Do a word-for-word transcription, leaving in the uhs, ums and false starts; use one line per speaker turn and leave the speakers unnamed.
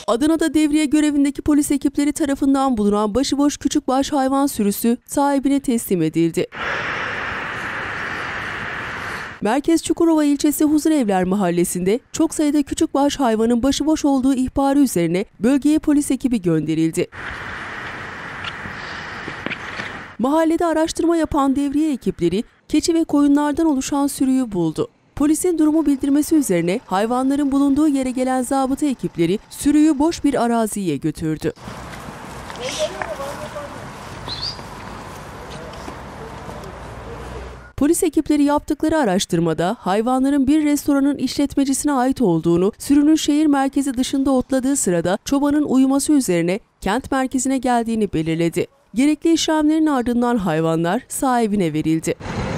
Adana'da devriye görevindeki polis ekipleri tarafından bulunan başıboş küçükbaş hayvan sürüsü sahibine teslim edildi. Merkez Çukurova ilçesi Huzurevler mahallesinde çok sayıda küçükbaş hayvanın başıboş olduğu ihbarı üzerine bölgeye polis ekibi gönderildi. Mahallede araştırma yapan devriye ekipleri keçi ve koyunlardan oluşan sürüyü buldu. Polisin durumu bildirmesi üzerine hayvanların bulunduğu yere gelen zabıta ekipleri sürüyü boş bir araziye götürdü. Polis ekipleri yaptıkları araştırmada hayvanların bir restoranın işletmecisine ait olduğunu, sürünün şehir merkezi dışında otladığı sırada çobanın uyuması üzerine kent merkezine geldiğini belirledi. Gerekli işlemlerin ardından hayvanlar sahibine verildi.